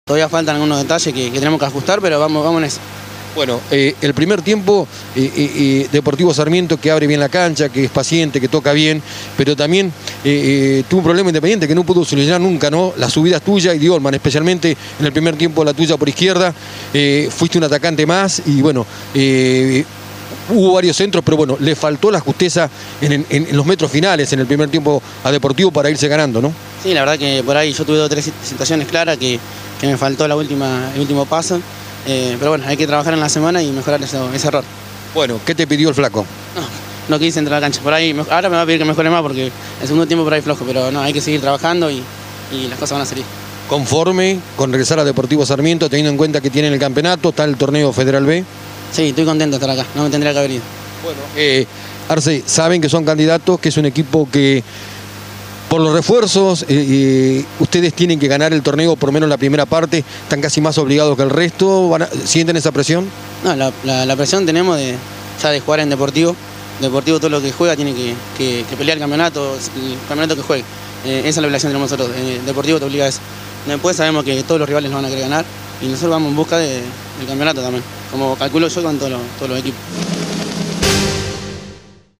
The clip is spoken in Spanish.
Todavía faltan algunos detalles que tenemos que ajustar, pero vamos en eso. Bueno, el primer tiempo, Deportivo Sarmiento que abre bien la cancha, que es paciente, que toca bien, pero también tuvo un problema Independiente que no pudo solucionar nunca, ¿no? Las subidas tuyas y de Olman, especialmente en el primer tiempo la tuya por izquierda, fuiste un atacante más y bueno, hubo varios centros, pero bueno, le faltó la justeza en los metros finales en el primer tiempo a Deportivo para irse ganando, ¿no? Sí, la verdad que por ahí yo tuve 2 o 3 situaciones claras que me faltó el último paso. Pero bueno, hay que trabajar en la semana y mejorar ese error. Bueno, ¿qué te pidió el flaco? No quise entrar a la cancha. Por ahí, ahora me va a pedir que mejore más porque el segundo tiempo por ahí flojo, pero no, hay que seguir trabajando y las cosas van a salir. ¿Conforme con regresar a Deportivo Sarmiento, teniendo en cuenta que tienen el campeonato, está el torneo Federal B? Sí, estoy contento de estar acá, no me tendría que haber ido. Bueno, Arce, saben que son candidatos, que es un equipo que por los refuerzos, ustedes tienen que ganar el torneo, por lo menos la primera parte, están casi más obligados que el resto, ¿sienten esa presión? No, la presión tenemos ya de jugar en Deportivo. Deportivo todo lo que juega tiene que pelear el campeonato que juegue. Esa es la obligación de nosotros, Deportivo te obliga a eso. Después sabemos que todos los rivales nos van a querer ganar y nosotros vamos en busca del campeonato también, como calculo yo con todos los equipos.